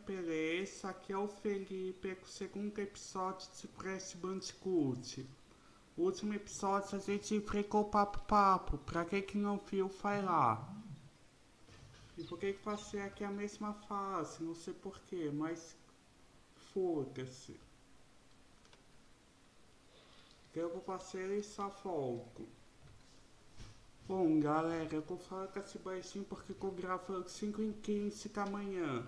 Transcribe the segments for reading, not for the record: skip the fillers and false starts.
beleza? Aqui é o Felipe com o segundo episódio de Crash Bandicoot. O último episódio a gente ficou papo. Pra quem que não viu, vai lá. E por que passei aqui a mesma fase? Não sei porquê, mas foda-se. Eu vou passar e só volto. Bom, galera, eu vou falar com esse baixinho porque eu gravo 5h15 da manhã.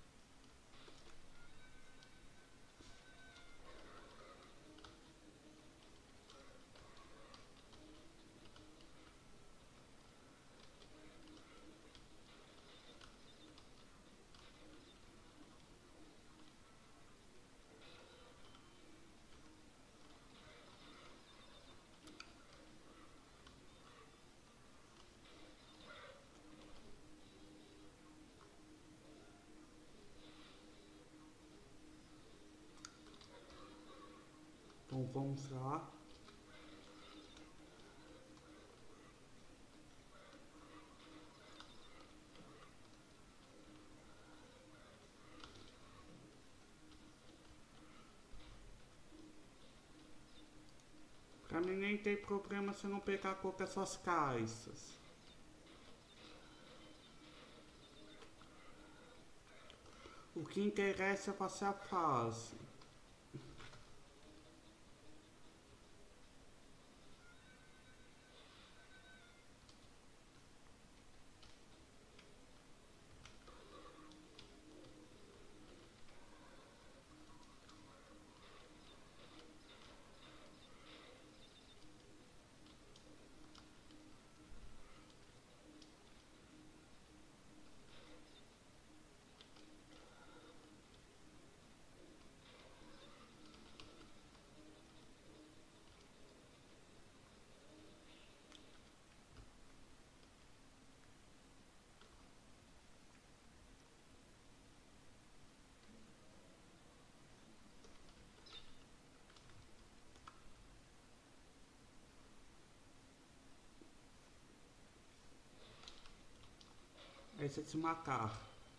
Então vamos lá. Pra mim nem tem problema se eu não pegar qualquer suas caixas. O que interessa é passar a fase. Esse é de se matar.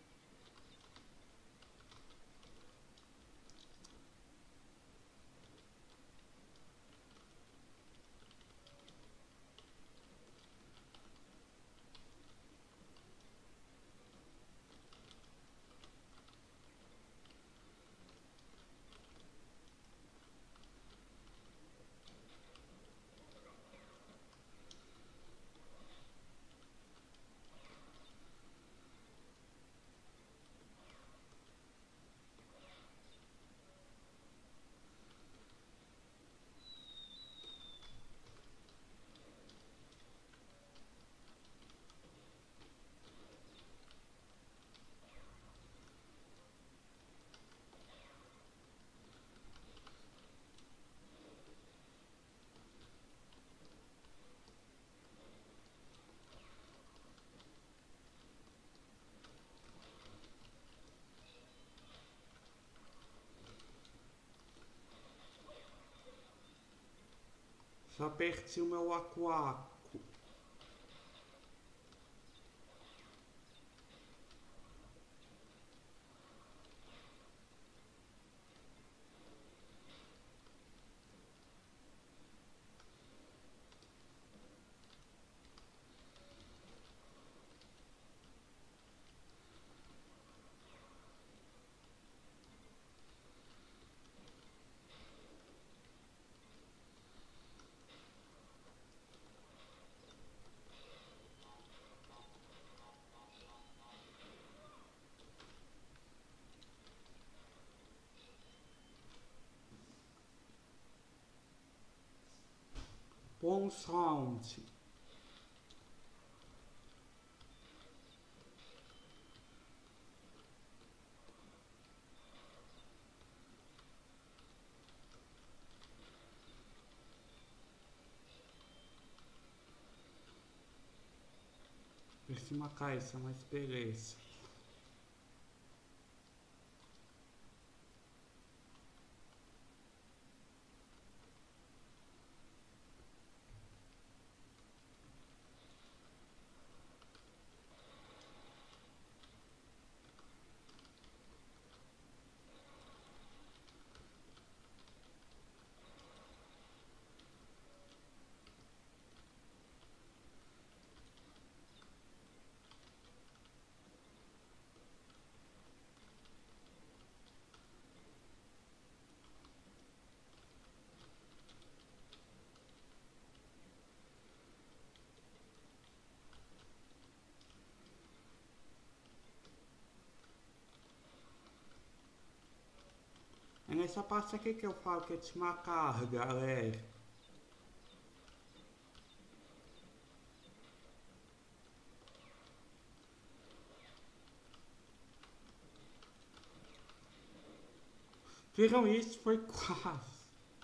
Já perdi o meu aquaco. Bons round. Perdi uma caixa, mas beleza. Nessa parte aqui que eu falo que é de macar, galera. Viram isso? Foi quase.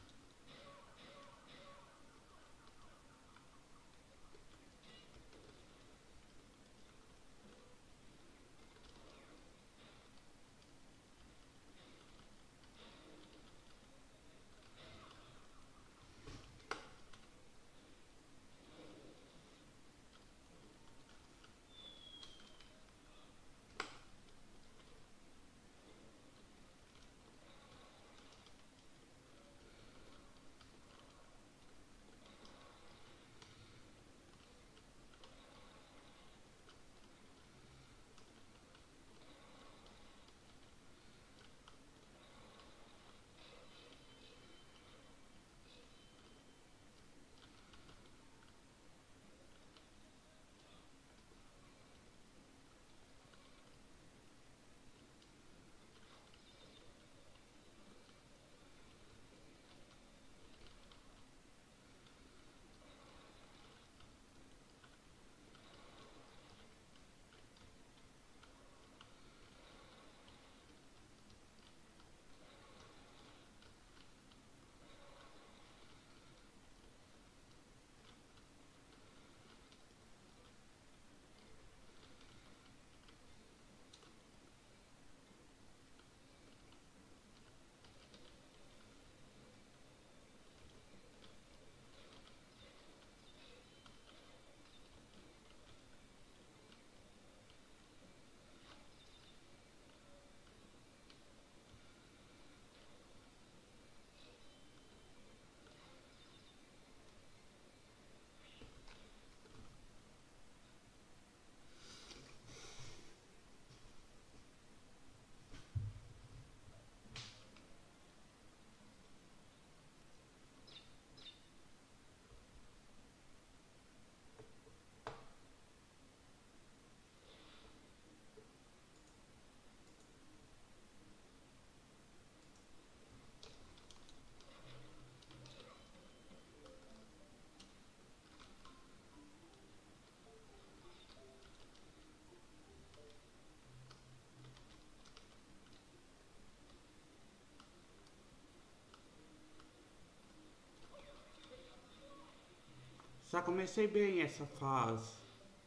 Já comecei bem essa fase.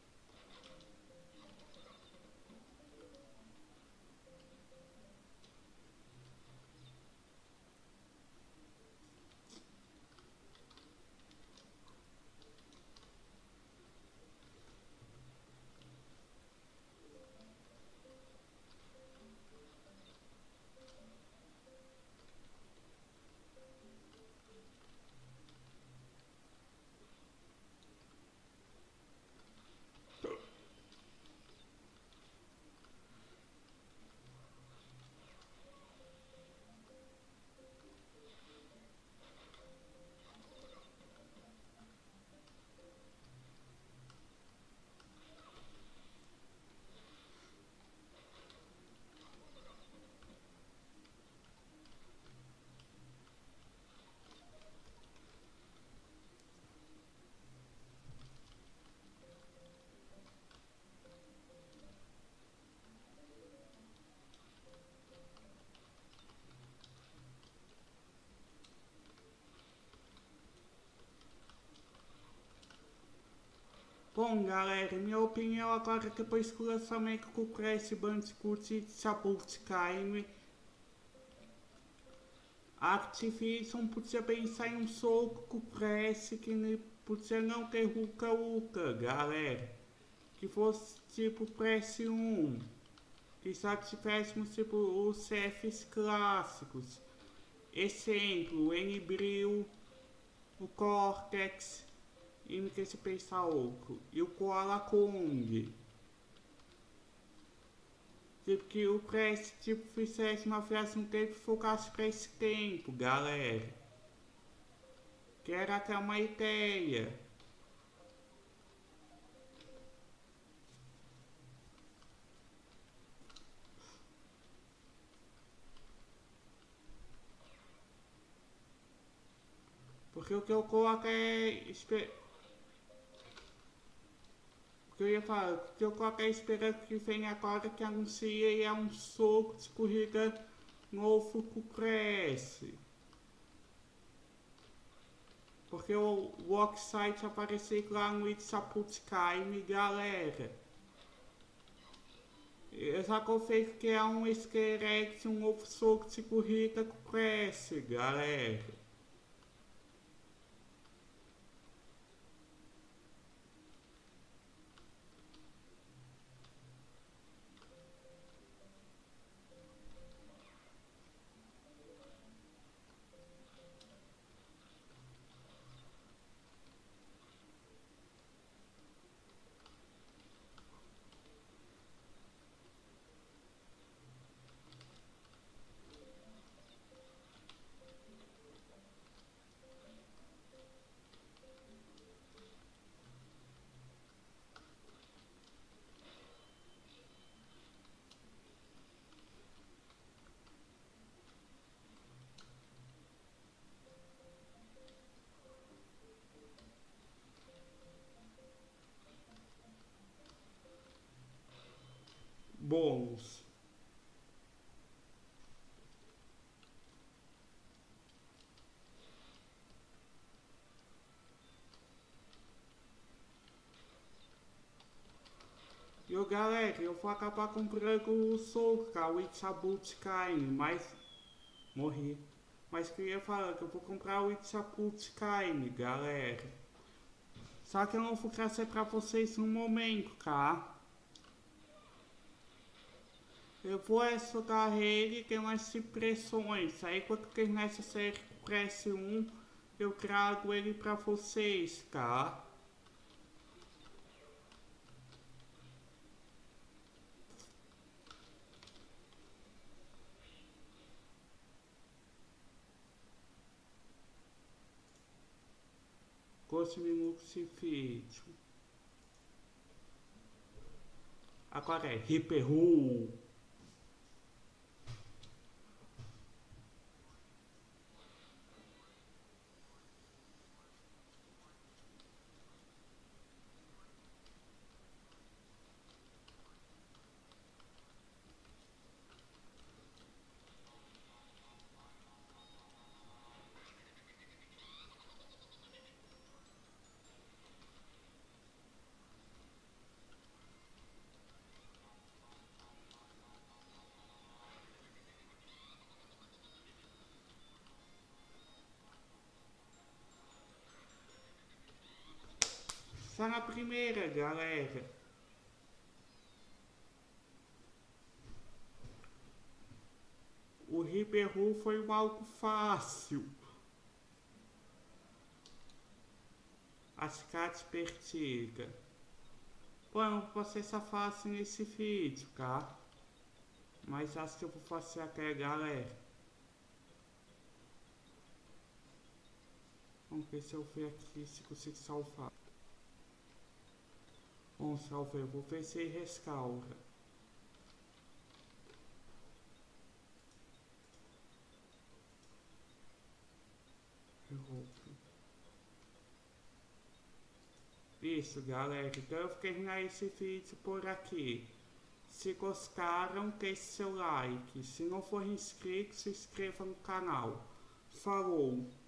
Bom, galera, minha opinião agora depois que o lançamento com o Crash Bandicoot e Sabot Time, a Activision podia pensar em um soco com o Crash que podia não ter Uka Uka, galera. Que fosse tipo Crash 1, que só tivéssemos tipo os CFs clássicos. Exemplo, o N-Bril, o Cortex, e no que se pensa outro, e o Koala Kong. Tipo que o Crash tipo fizesse uma viagem no tempo e focasse pra esse tempo, galera. Que era até uma ideia. Porque o que eu coloco é... O que eu ia falar, o que eu coloco é esperando que venha agora que anuncia e é um soco de corrida novo que cresce. Porque o Oxide apareceu lá no It's a Time, galera. Eu já confesso que é um esqueleto, um novo soco de corrida que cresce, galera. Bônus. E galera, eu vou acabar comprando o Soulka, o It's a Time, mas... Morri. Mas queria falar que eu vou comprar o It's a Time, galera. Só que eu não vou trazer pra vocês no momento, tá? Eu vou estudar ele, tem umas impressões. Aí quando terminar essa série Cresce 1, eu trago ele pra vocês, tá? Gosto de vídeo. Agora é Hyperhu. Só na primeira, galera. O Hyperhu foi algo fácil. As cartas pertiga. Bom, eu não vou fazer essa fácil nesse vídeo, tá? Mas acho que eu vou fazer até, galera. Vamos ver se eu ver aqui se consigo salvar. Bom, salvei. Vou ver se ele restaura. Isso, galera. Então eu vou terminar esse vídeo por aqui. Se gostaram, deixe seu like. Se não for inscrito, se inscreva no canal. Falou!